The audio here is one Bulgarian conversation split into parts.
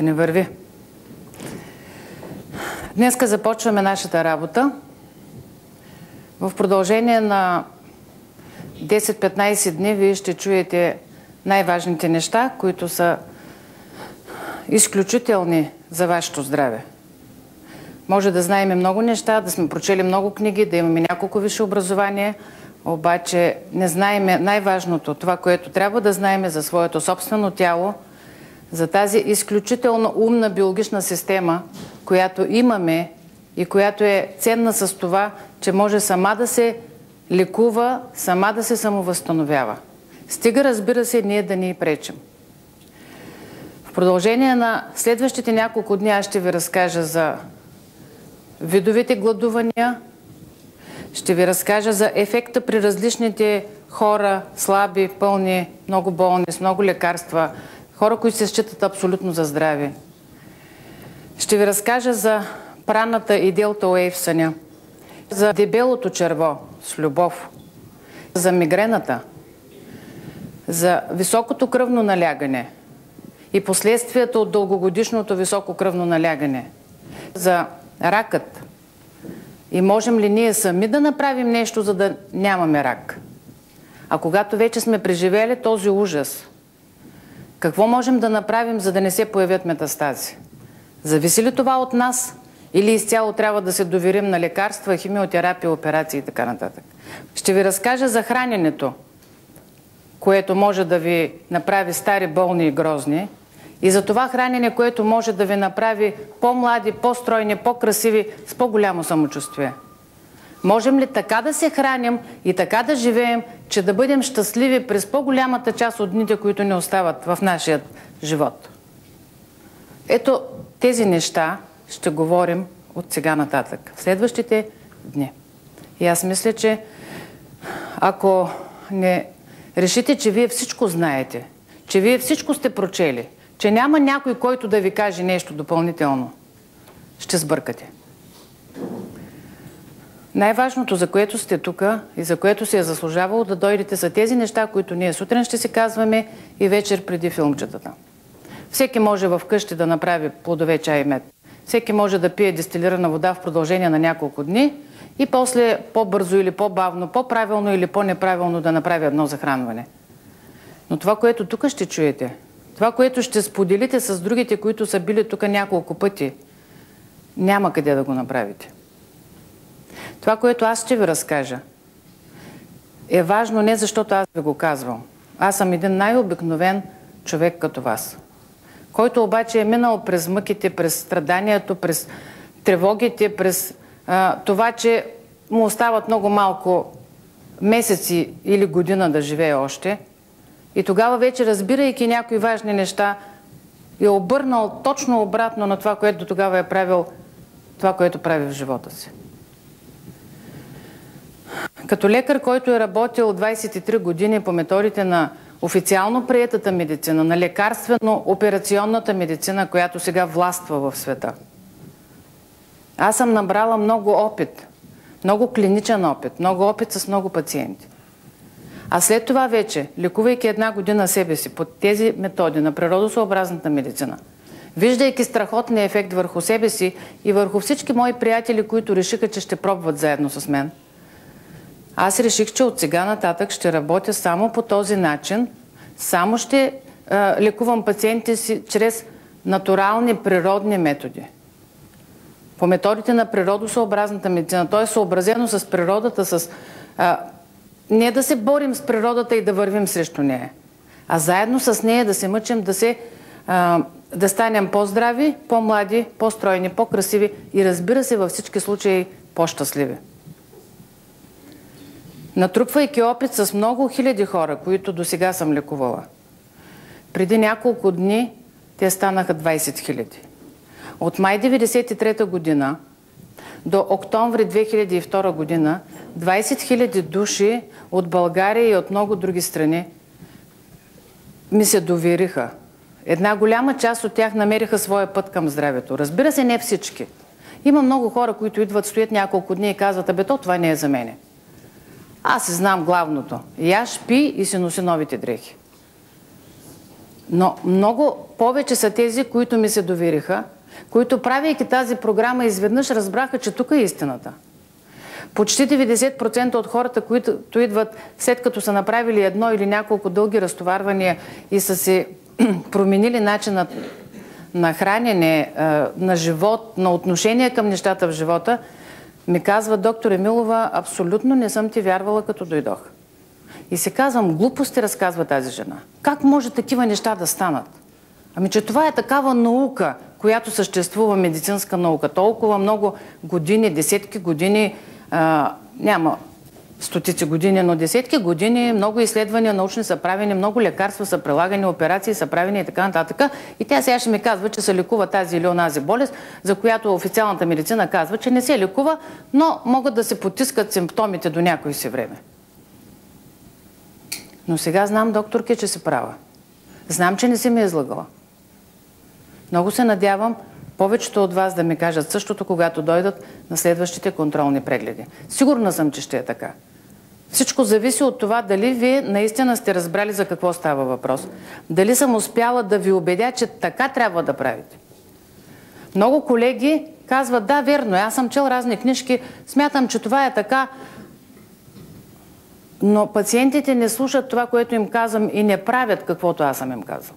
Да не върви. Днеска започваме нашата работа. В продължение на 10-15 дни вие ще чуете най-важните неща, които са изключителни за вашето здраве. Може да знаем много неща, да сме прочели много книги, да имаме няколко висше образование, обаче не знаем най-важното, това, което трябва да знаем за своето собствено тяло, за тази изключително умна биологична система, която имаме и която е ценна с това, че може сама да се лекува, сама да се самовъзстановява. Стига, разбира се, ние да ни пречим. В продължение на следващите няколко дни аз ще ви разкажа за видовите гладувания, ще ви разкажа за ефекта при различните хора, слаби, пълни, много болни, с много лекарства, хора, които се считат абсолютно за здрави. Ще ви разкажа за праната и делта уейвсъня, за дебелото черво с любов, за мигрената, за високото кръвно налягане и последствията от дългогодишното високо кръвно налягане, за ракът и можем ли ние сами да направим нещо, за да нямаме рак. А когато вече сме преживели този ужас, какво можем да направим, за да не се появят метастази? Зависи ли това от нас или изцяло трябва да се доверим на лекарства, химиотерапия, операции и така нататък? Ще ви разкажа за храненето, което може да ви направи стари, болни и грозни, и за това хранене, което може да ви направи по-млади, по-стройни, по-красиви, с по-голямо самочувствие. Можем ли така да се храним и така да живеем, че да бъдем щастливи през по-голямата част от дните, които ни остават в нашия живот? Ето тези неща ще говорим от сега нататък, в следващите дни. И аз мисля, че ако не решите, че вие всичко знаете, че вие всичко сте прочели, че няма някой, който да ви каже нещо допълнително, ще сбъркате. Най-важното, за което сте тук и за което се е заслужавало да дойдете, са тези неща, които ние сутрин ще си казваме и вечер преди филмчетата. Всеки може в къщи да направи плодове, чай и мед. Всеки може да пие дестилирана вода в продължение на няколко дни и после по-бързо или по-бавно, по-правилно или по-неправилно да направи едно захранване. Но това, което тук ще чуете, това, което ще споделите с другите, които са били тук няколко пъти, няма къде да го направите. Това, което аз ще ви разкажа, е важно не защото аз ви го казвам. Аз съм един най-обикновен човек като вас, който обаче е минал през мъките, през страданието, през тревогите, през това, че му остават много малко месеци или година да живее още. И тогава вече, разбирайки някои важни неща, е обърнал точно обратно на това, което до тогава е правил, това, което прави в живота си. Като лекар, който е работил 23 години по методите на официално приетата медицина, на лекарствено-операционната медицина, която сега властва в света, аз съм набрала много опит, много клиничен опит, много опит с много пациенти. А след това вече, лекувайки една година себе си под тези методи на природосъобразната медицина, виждайки страхотния ефект върху себе си и върху всички мои приятели, които решиха, че ще пробват заедно с мен, аз реших, че от сега нататък ще работя само по този начин, само ще лекувам пациентите си чрез натурални, природни методи. По методите на природосъобразната медицина, т.е. съобразено с природата, не да се борим с природата и да вървим срещу нея, а заедно с нея да се мъчим да станем по-здрави, по-млади, по-стройни, по-красиви и, разбира се, във всички случаи по-щастливи. Натрупвайки опит с много хиляди хора, които до сега съм лекувала, преди няколко дни те станаха 20 хиляди. От май 1993 година до октомври 2002 година 20 хиляди души от България и от много други страни ми се довериха. Една голяма част от тях намериха своя път към здравето. Разбира се, не всички. Има много хора, които идват, стоят няколко дни и казват: абе, това не е за мене. Аз си знам главното. Яш, пи и си носи новите дрехи. Но много повече са тези, които ми се довериха, които, правейки тази програма, изведнъж разбраха, че тук е истината. Почти 90% от хората, които идват след като са направили едно или няколко дълги разтоварвания и са се променили начинът на хранене, на живот, на отношение към нещата в живота, ми казва: доктор Емилова, абсолютно не съм ти вярвала като дойдох. И се казвам: глупости разказва тази жена. Как може такива неща да станат? Ами, че това е такава наука, която съществува, медицинска наука. Толкова много години, десетки години, няма стотици години, но десетки години, много изследвания научни са правени, много лекарства са прилагани, операции са правени и така нататък. И тя сега ще ми казва, че се лекува тази или онази болест, за която официалната медицина казва, че не се лекува, но могат да се потискат симптомите до някое си време. Но сега знам, докторки, че си права. Знам, че не си ме излъгала. Много се надявам повечето от вас да ми кажат същото, когато дойдат на следващите контролни прегледи. Сигурна съм, че ще е така. Всичко зависи от това дали вие наистина сте разбрали за какво става въпрос. Дали съм успяла да ви убедя, че така трябва да правите. Много колеги казват: да, верно, аз съм чел разни книжки, смятам, че това е така, но пациентите не слушат това, което им казвам, и не правят каквото аз съм им казал.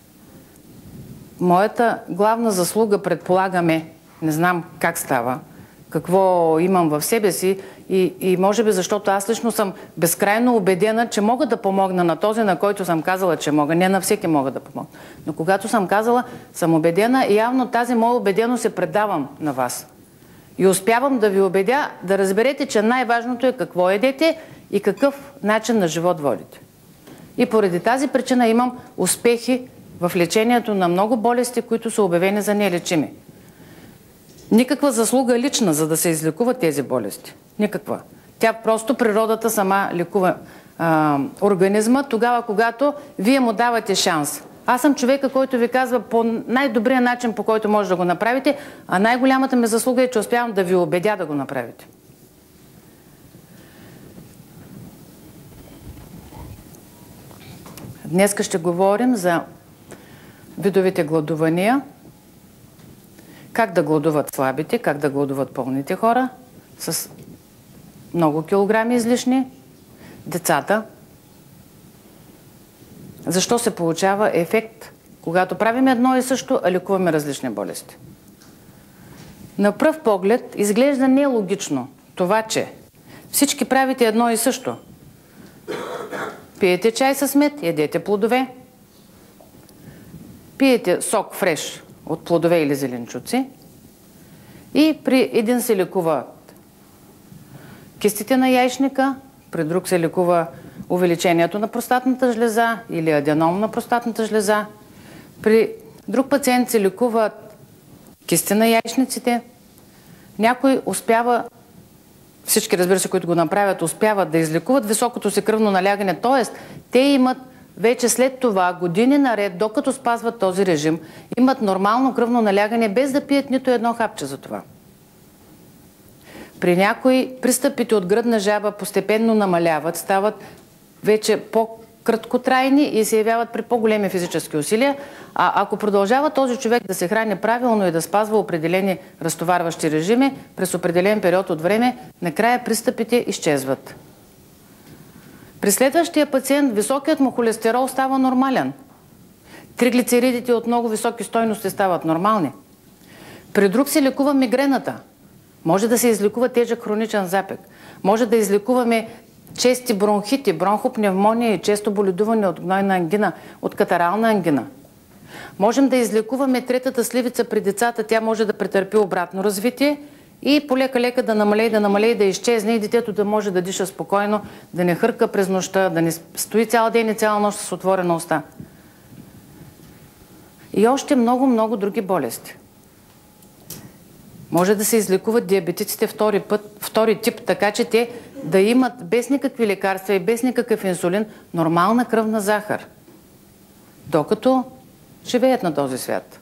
Моята главна заслуга, предполагаме, не знам как става, какво имам в себе си и може би защото аз лично съм безкрайно убедена, че мога да помогна на този, на който съм казала, че мога. Не на всеки мога да помогна. Но когато съм казала, съм убедена и явно тази моя убеденост се предавам на вас. И успявам да ви убедя да разберете, че най-важното е какво едете и какъв начин на живот водите. И поради тази причина имам успехи в лечението на много болести, които са обявени за нелечими. Никаква заслуга лична, за да се излекуват тези болести. Никаква. Тя просто, природата сама лекува организма тогава, когато вие му давате шанс. Аз съм човека, който ви казва по най-добрия начин, по който може да го направите, а най-голямата ми заслуга е, че успявам да ви убедя да го направите. Днеска ще говорим за видовите гладувания, как да гладуват слабите, как да гладуват пълните хора с много килограми излишни, децата. Защо се получава ефект, когато правим едно и също, а лекуваме различни болести? На пръв поглед изглежда нелогично това, че всички правите едно и също. Пиете чай с мед, ядете плодове, пиете сок фреш от плодове или зеленчуци и при един се лекуват кистите на яйчника, при друг се лекува увеличението на простатната жлеза или аденом на простатната жлеза, при друг пациент се лекуват кисти на яйчниците. Някой успява, всички, разбира се, които го направят, успяват да излекуват високото си кръвно налягане, т.е. те имат вече след това, години наред, докато спазват този режим, имат нормално кръвно налягане, без да пият нито едно хапче за това. При някои пристъпите от гръдна жаба постепенно намаляват, стават вече по-краткотрайни и се явяват при по-големи физически усилия. А ако продължава този човек да се храни правилно и да спазва определени разтоварващи режими, през определен период от време, накрая пристъпите изчезват. При следващия пациент високият му холестерол става нормален. Триглицеридите от много високи стойности стават нормални. При друг се лекува мигрената. Може да се излекува тежък хроничен запек. Може да излекуваме чести бронхити, бронхопневмония и често боледуване от гнойна ангина, от катарална ангина. Можем да излекуваме третата сливица при децата. Тя може да претърпи обратно развитие и полека-лека да намалее и да изчезне и детето да може да диша спокойно, да не хърка през нощта, да не стои цял ден и цяла нощ с отворена уста. И още много други болести. Може да се излекуват диабетиците втори тип, така че те да имат без никакви лекарства и без никакъв инсулин нормална кръвна захар, докато живеят на този свят.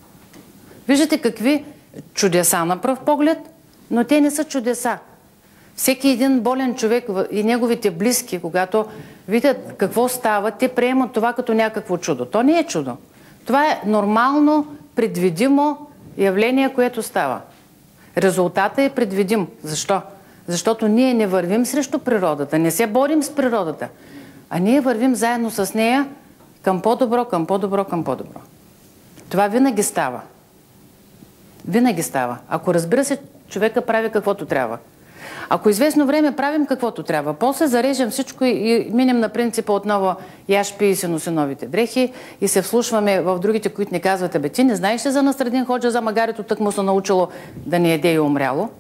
Виждате какви чудеса на пръв поглед, но те не са чудеса. Всеки един болен човек и неговите близки, когато видят какво става, те приемат това като някакво чудо. То не е чудо. Това е нормално, предвидимо явление, което става. Резултатът е предвидим. Защо? Защото ние не вървим срещу природата, не се борим с природата, а ние вървим заедно с нея към по-добро, към по-добро, към по-добро. Това винаги става. Винаги става. Ако, разбира се, човека прави каквото трябва. Ако известно време правим каквото трябва, после зарежем всичко и минем на принципа отново яш, пий и си носи новите дрехи и се вслушваме в другите, които ни казват: бе, ти не знаеш ли за Настрадин Ходжа, за магарето, тък му се научило да не еде и умряло?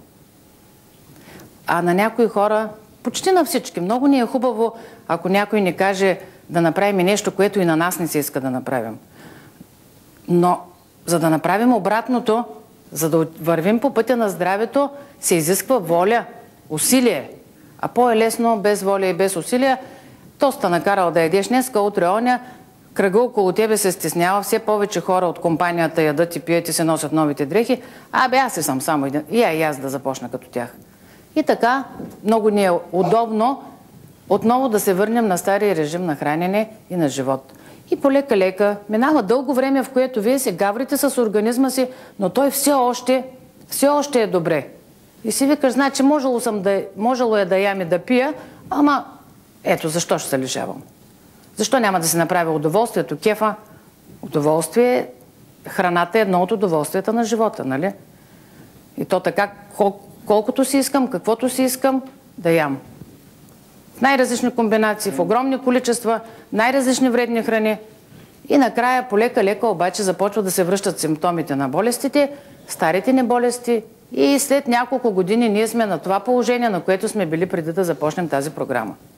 А на някои хора, почти на всички, много ни е хубаво, ако някой ни каже да направим нещо, което и на нас не се иска да направим. Но за да направим обратното, за да вървим по пътя на здравето, се изисква воля, усилие. А по-лесно без воля и без усилия, тоста накарал да ядеш днеска, утре оня, кръга около тебе се стеснява, все повече хора от компанията ядат и пият и се носят новите дрехи. Аз си съм само един. И аз да започна като тях. И така, много ни е удобно отново да се върнем на стария режим на хранене и на живот. И полека-лека минава дълго време, в което вие се гаврите с организма си, но той все още е добре. И си викаш, значи можело е да ям и да пия, ама ето защо ще се лишавам. Защо няма да се направи удоволствието, кефа? Удоволствие, храната е едно от удоволствията на живота, нали? И то така, колкото си искам, каквото си искам, да ям. В най-различни комбинации, в огромни количества, най-различни вредни храни. И накрая, полека-лека обаче започват да се връщат симптомите на болестите, старите ни болести, и след няколко години ние сме на това положение, на което сме били преди да започнем тази програма.